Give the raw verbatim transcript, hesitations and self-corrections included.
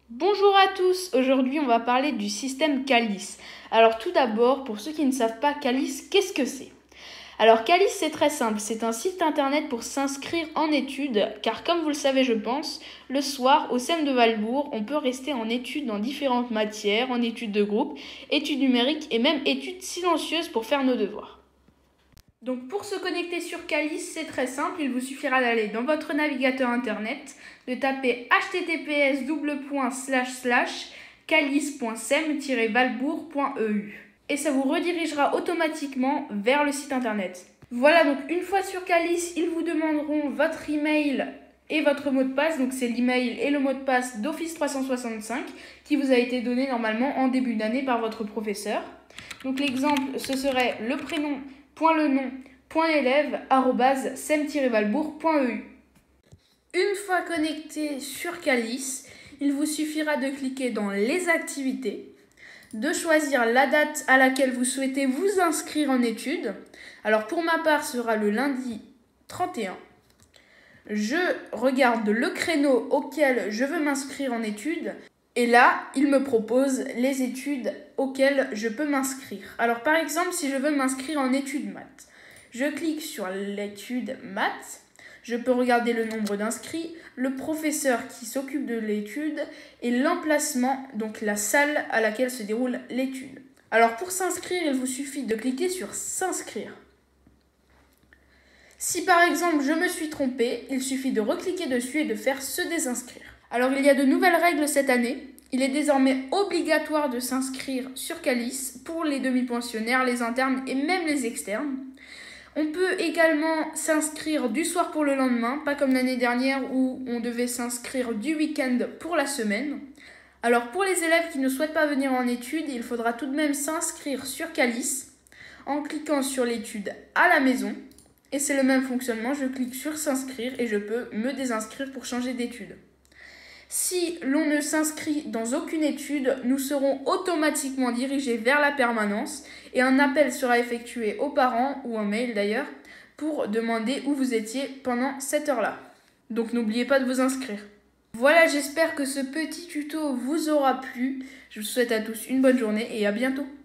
Bonjour à tous, aujourd'hui on va parler du système Calice. Alors tout d'abord, pour ceux qui ne savent pas Calice, qu'est-ce que c'est? Alors Calice c'est très simple, c'est un site internet pour s'inscrire en études, car comme vous le savez je pense, le soir au C E M de Valbourg, on peut rester en études dans différentes matières, en études de groupe, études numériques et même études silencieuses pour faire nos devoirs. Donc pour se connecter sur Calice, c'est très simple, il vous suffira d'aller dans votre navigateur internet, de taper h t t p s double point slash slash calice point sem tiret valbourg point e u et ça vous redirigera automatiquement vers le site internet. Voilà, donc une fois sur Calice, ils vous demanderont votre email et votre mot de passe, donc c'est l'email et le mot de passe d'Office trois cent soixante-cinq qui vous a été donné normalement en début d'année par votre professeur. Donc l'exemple, ce serait le prénom point le nom point élève arobase sem tiret valbourg point e u. Une fois connecté sur Calice, il vous suffira de cliquer dans les activités, de choisir la date à laquelle vous souhaitez vous inscrire en études. Alors pour ma part, ce sera le lundi trente et un. Je regarde le créneau auquel je veux m'inscrire en études. Et là, il me propose les études auxquelles je peux m'inscrire. Alors par exemple, si je veux m'inscrire en études maths, je clique sur l'étude maths. Je peux regarder le nombre d'inscrits, le professeur qui s'occupe de l'étude et l'emplacement, donc la salle à laquelle se déroule l'étude. Alors pour s'inscrire, il vous suffit de cliquer sur s'inscrire. Si par exemple je me suis trompée, il suffit de recliquer dessus et de faire se désinscrire. Alors il y a de nouvelles règles cette année. Il est désormais obligatoire de s'inscrire sur Calice pour les demi-pensionnaires, les internes et même les externes. On peut également s'inscrire du soir pour le lendemain, pas comme l'année dernière où on devait s'inscrire du week-end pour la semaine. Alors pour les élèves qui ne souhaitent pas venir en études, il faudra tout de même s'inscrire sur Calice en cliquant sur l'étude à la maison. Et c'est le même fonctionnement, je clique sur s'inscrire et je peux me désinscrire pour changer d'études. Si l'on ne s'inscrit dans aucune étude, nous serons automatiquement dirigés vers la permanence et un appel sera effectué aux parents, ou un mail d'ailleurs, pour demander où vous étiez pendant cette heure-là. Donc n'oubliez pas de vous inscrire. Voilà, j'espère que ce petit tuto vous aura plu. Je vous souhaite à tous une bonne journée et à bientôt.